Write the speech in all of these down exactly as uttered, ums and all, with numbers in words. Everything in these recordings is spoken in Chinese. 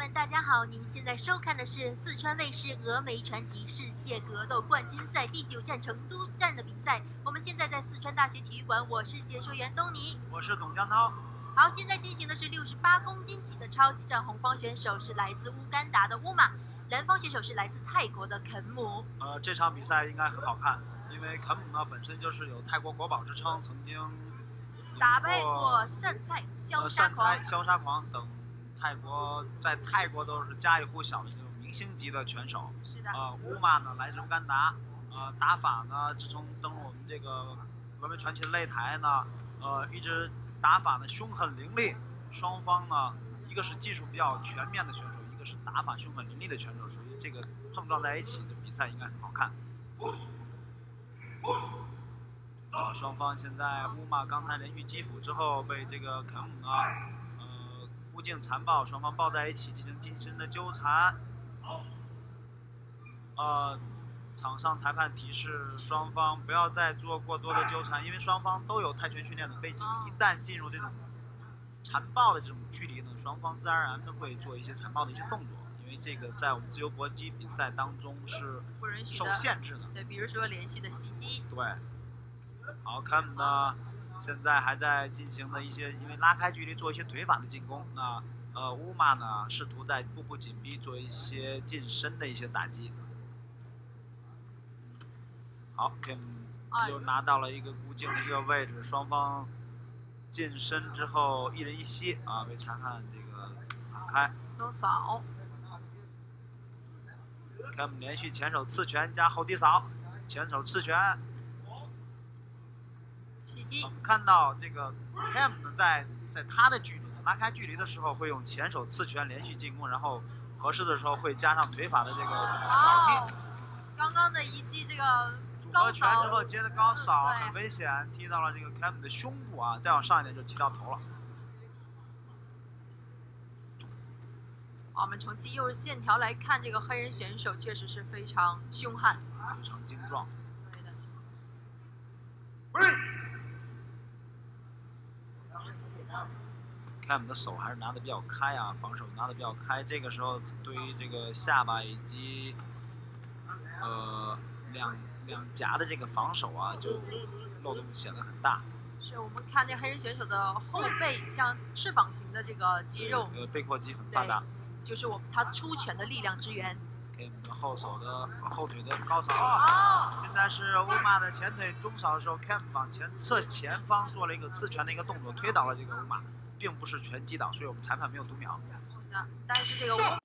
们，大家好！您现在收看的是四川卫视峨眉传奇世界格斗冠军赛第九站成都站的比赛。我们现在在四川大学体育馆，我是解说员东尼， 我是董江涛。 好，现在进行的是六十八公斤级的超级战，红方选手是来自乌干达的乌马，蓝方选手是来自泰国的肯姆。 呃，这场比赛应该很好看，因为肯姆呢本身就是有泰国国宝之称，曾经打败过善菜、潇呃善杀狂、 菜、潇杀狂等泰国在泰国都是家喻户晓的这种明星级的拳手。 是的。 呃，乌马呢来自乌干达，呃，打法呢自从登陆我们这个峨眉传奇的擂台呢，呃，一直打法呢凶狠凌厉，双方呢一个是技术比较全面的选手，一个是打法凶狠凌厉的选手，所以这个碰撞在一起的比赛应该很好看。啊，双方现在乌马刚才连续击斧之后被这个肯姆呢，呃，忽镜残暴，双方抱在一起进行近身的纠缠。呃，场上裁判提示双方不要再做过多的纠缠，因为双方都有泰拳训练的背景，一旦进入这种残暴的这种距离呢，双方自然而然的会做一些残暴的一些动作，因为这个在我们自由搏击比赛当中是受限制的。 对，比如说连续的袭击。 对。好，肯姆呢，现在还在进行的一些，因为拉开距离做一些腿法的进攻。那呃，乌马呢，试图在步步紧逼做一些近身的一些打击。好，肯姆又拿到了一个固定的一个位置，双方近身之后一人一膝啊，被裁判这个打开。 周扫。 肯姆连续前手刺拳加后低扫，前手刺拳。 袭击。 我们看到这个 Kem 呢，在在他的距离拉开距离的时候，会用前手刺拳连续进攻，然后合适的时候会加上腿法的这个扫踢。 哦、刚刚的一记这个组合拳之后接的高扫很危险，踢到了这个 Kem 的胸部啊，再往上一点就踢到头了。 我们从肌肉线条来看，这个黑人选手确实是非常凶悍， 非常精壮。 对的。 Kem 的手还是拿的比较开啊，防守拿的比较开。这个时候对于这个下巴以及呃两两颊的这个防守啊，就漏洞显得很大。 是我们看这黑人选手的后背像翅膀型的这个肌肉， 呃，背阔肌很发达， 就是我们他出拳的力量之源。 Kem 的后手的后腿的高扫。哦，现在是乌马的前腿中扫的时候 ，Kem 往前侧前方做了一个刺拳的一个动作，推倒了这个乌马。并不是拳击倒，所以我们裁判没有读秒。 是的，但是这个我。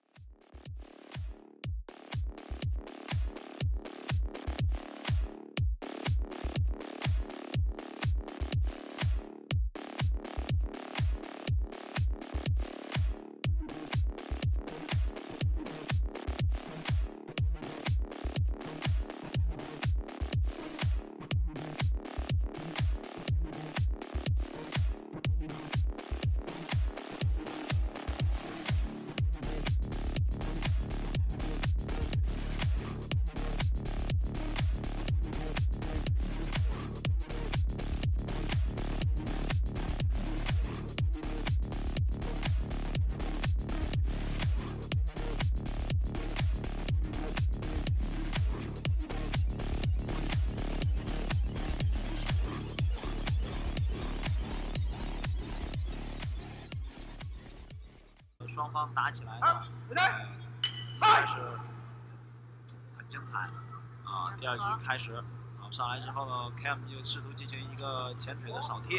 双方打起来呢，呃，开始很精彩啊！第二局开始，啊，上来之后呢 ，Kem 又试图进行一个前腿的扫踢。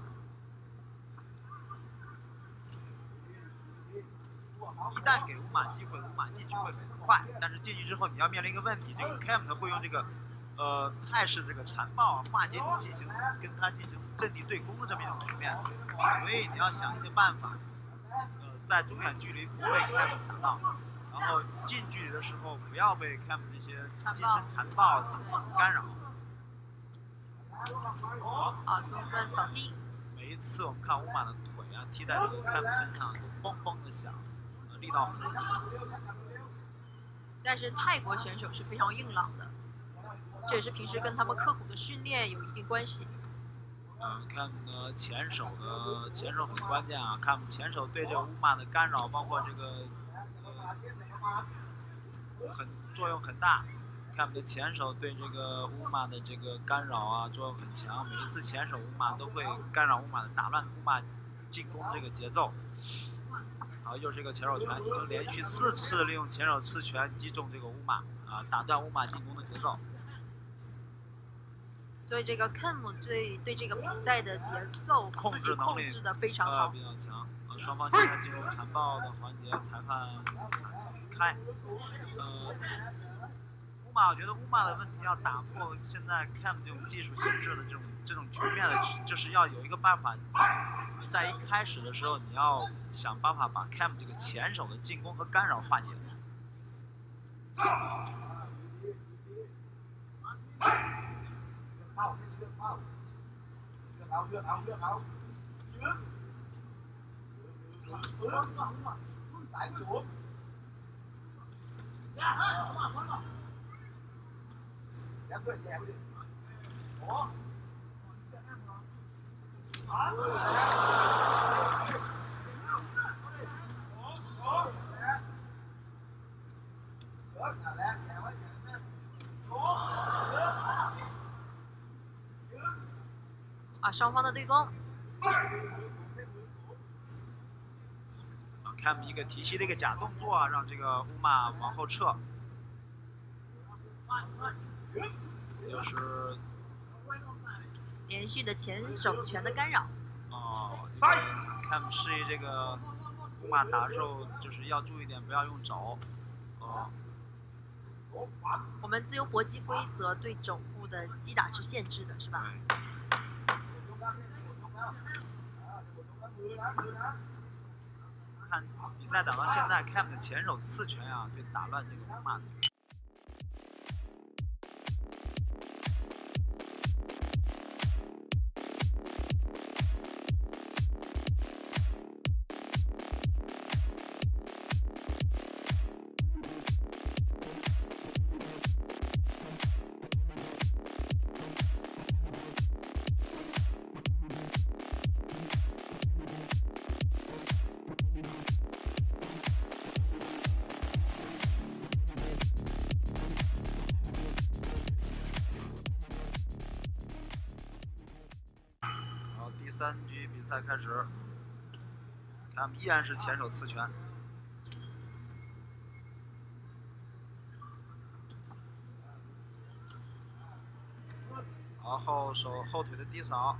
一旦给乌马机会，乌马进去会很快，但是进去之后你要面临一个问题，这个 Kem 呢会用这个呃泰式这个残暴化解你进行跟他进行阵地对攻的这么一种局面，所以你要想一些办法。在中远距离不被 Kem 打到，然后近距离的时候不要被 Kem 这些近身残暴进行干扰。 啊，中段扫踢。 每一次我们看乌马的腿啊，踢在这个 Kem 身上都嘣嘣的响，呃，力道很大。 但是泰国选手是非常硬朗的，这也是平时跟他们刻苦的训练有一定关系。 嗯，看呢前手的前手很关键啊，看前手对这个乌马的干扰，包括这个很作用很大。Kem 的前手对这个乌马的这个干扰啊作用很强，每一次前手乌马都会干扰乌马的，打乱乌马进攻这个节奏。好，又是一个前手拳，已经连续四次利用前手刺拳击中这个乌马啊，打断乌马进攻的节奏。 所以这个 Kem 对对这个比赛的节奏控自己制能力控制的非常好， 呃、比较强。呃，双方现在进入残暴的环节，裁判开。呃，乌马，我觉得乌马的问题要打破现在 Kem 这种技术性质的这种这种局面的，就是要有一个办法，在一开始的时候，你要想办法把 Kem 这个前手的进攻和干扰化解。 啊，双方的对攻。 Kem 一个提膝的一个假动作啊，让这个乌马往后撤。又是连续的前手拳的干扰。 哦 ，Kem 示意这个乌马打的时候就是要注意点，不要用肘。哦。 我们自由搏击规则对肘部的击打是限制的，是吧？ 看比赛打到现在 ，Kem 的前手刺拳啊，对打乱这个乌马。第三局比赛开始 ，Kem 依然是前手刺拳，好后手后腿的低扫，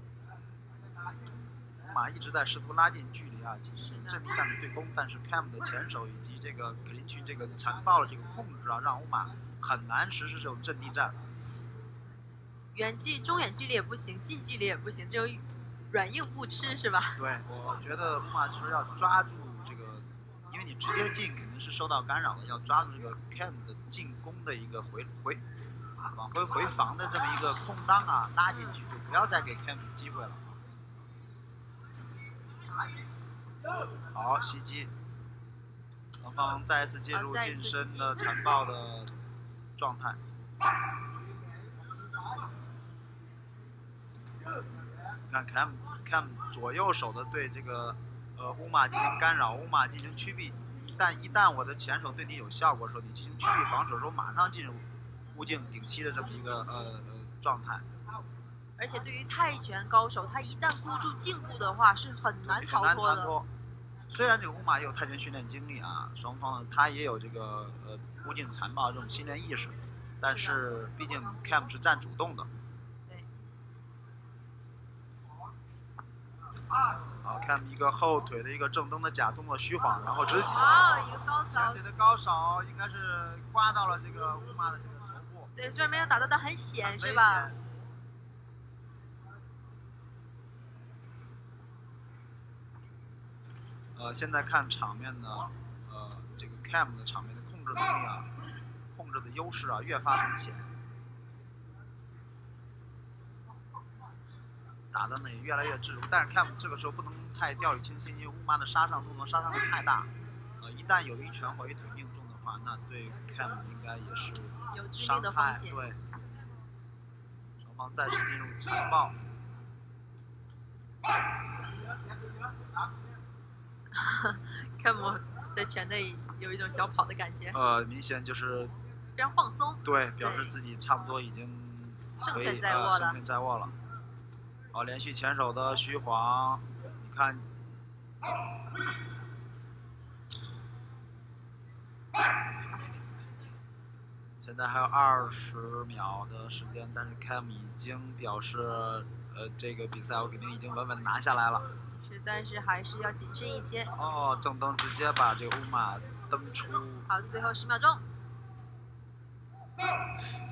乌马一直在试图拉近距离啊，进行阵地战的对攻，但是 Kem 的前手以及这个格林区这个残暴的这个控制啊，让乌马很难实施这种阵地战。 远距、中远距离也不行，近距离也不行，只有软硬不吃是吧？ 对，我觉得乌马就是要抓住这个，因为你直接进肯定是受到干扰的，要抓住这个 Kem 的进攻的一个回回往回回防的这么一个空当啊，拉进去就不要再给 Kem 机会了。好，袭击，双方再一次进入近身的残暴的状态。看 Kem Kem 左右手的对这个呃乌马进行干扰，乌马进行驱避。一旦一旦我的前手对你有效果的时候，你进行驱避防守的时候，马上进入物镜顶膝的这么一个呃呃状态。 而且对于泰拳高手，他一旦箍住颈部的话，是很难逃脱的。 脱虽然这个乌马也有泰拳训练经历啊，双方呢他也有这个呃物镜残暴这种训练意识，但是毕竟 Kem 是占主动的。好，看一个后腿的一个正蹬的假动作虚晃，然后直接啊，一个高扫， 前腿的高扫应该是刮到了这个乌马的这个头部。 对，虽然没有打到，但很险，是吧？ 呃，现在看场面呢，呃，这个 Kem 的场面的控制能力啊，控制的优势啊，越发明显。打的呢也越来越自如，但是 Kem 这个时候不能太掉以轻心，因为乌马的杀伤动作杀伤力太大，呃，一旦有一拳或一腿命中的话，那对 Kem 应该也是有致伤害。 命的风险。 对，双方再次进入残暴。 Kem 在拳内有一种小跑的感觉。 呃，明显就是非常放松。 对，表示自己差不多已经胜可以券在握了。 呃、胜券在握了。好，连续前手的虚晃，你看。现在还有二十秒的时间，但是 Kem 已经表示，呃，这个比赛我肯定已经稳稳拿下来了。 是，但是还是要谨慎一些。 哦，正蹬直接把这个乌马蹬出。 好，最后十秒钟。